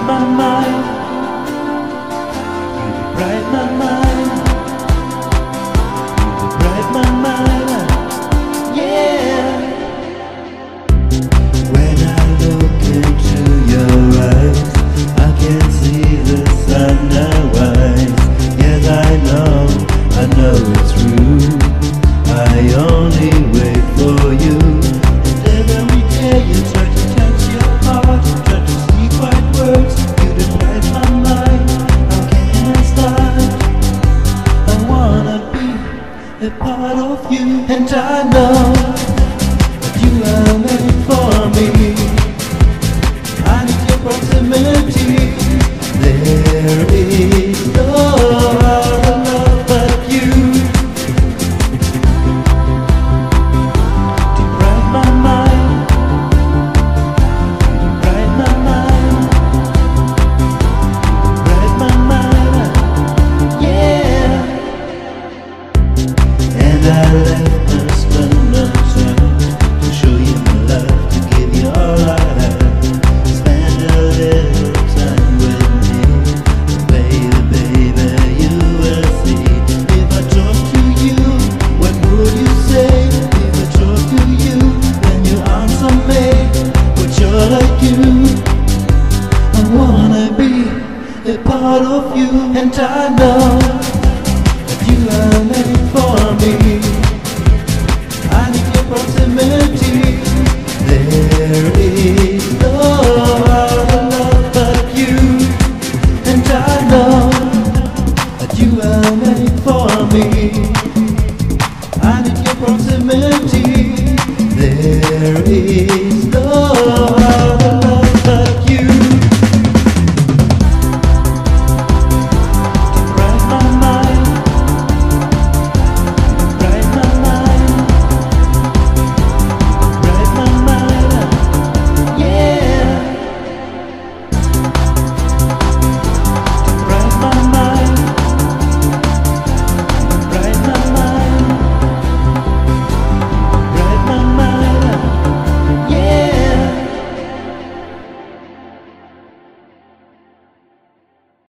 my mind, you bright my mind, you bright my mind, yeah. When I look into your eyes, I can see the sunrise. Yes, I know it's true. I only wait for you. And every day you try to touch your heart, try to speak right words. You divide my mind. How can I start? I wanna be a part of you, and I know that you are made for me. I need your proximity. There is no other love but you. To bright my mind, to bright my mind, to bright my mind, yeah. And I left my splendor to show you my love, to give you all I have. Spend a little time with me, baby, you will see. If I talk to you, what would you say? If I talk to you, then you answer me. But you're like you, I wanna be a part of you, and I know